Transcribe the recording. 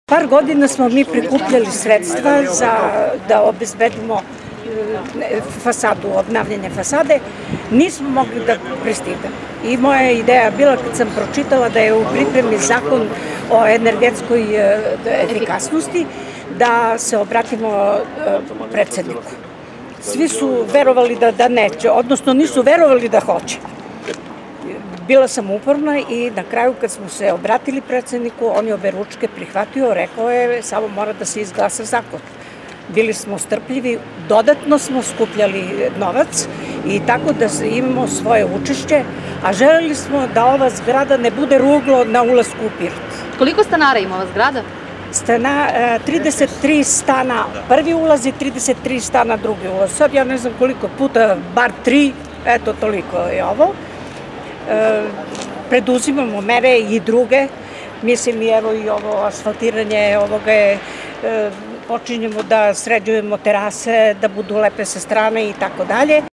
Par godina smo mi prikupljali sredstva da obezbedimo fasadu, obnavljanje fasade. Nismo mogli da pristignemo. I moja ideja je bila, kad sam pročitala da je u pripremi zakon o energetskoj efikasnosti, da se obratimo predsedniku. Svi su verovali da neće, odnosno nisu verovali da hoće. Bila sam uporna i na kraju kad smo se obratili predsedniku, on je oberučke prihvatio, rekao je samo mora da se izglasa zakon. Bili smo strpljivi, dodatno smo skupljali novac i tako da imamo svoje učešće, a želeli smo da ova zgrada ne bude ruglo na ulasku u Pirot. Koliko stanara ima ova zgrada? 33 stana prvi ulaz i 33 stana drugi ulaz. Sad ja ne znam koliko puta, bar 3, eto toliko je ovo. Preduzimamo mere i druge, mislim i evo i ovo asfaltiranje ovoga je, počinjemo da sređujemo terase, da budu lepe sa strane i tako dalje.